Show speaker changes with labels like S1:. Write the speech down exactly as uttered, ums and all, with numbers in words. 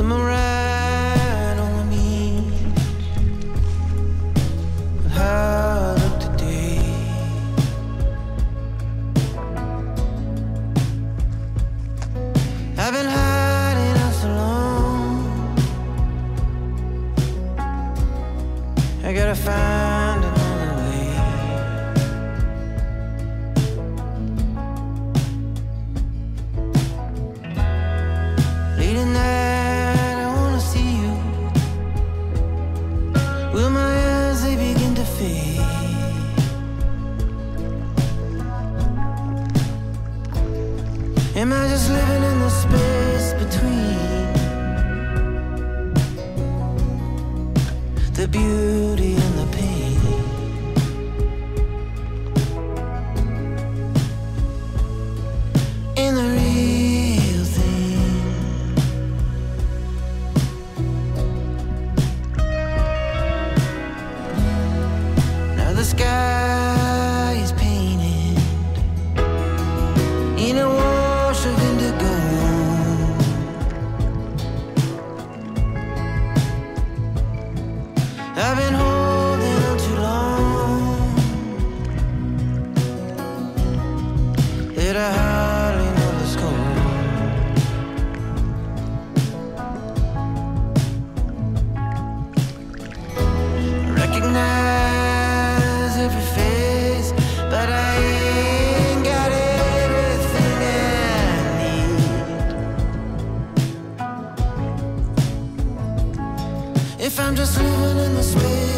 S1: Someone right on me. How I look today. I've been hiding out so long. I gotta find another way. Late at night, I wanna see you. Will my eyes, they begin to fade? Am I just living in the space between the beauty and the pain? And the real thing. Now the sky is painted in a wash of indigo. I've been holding on too long that I hardly know the score. Recognize every face, but I ain't got everything I need. If I'm just living in the space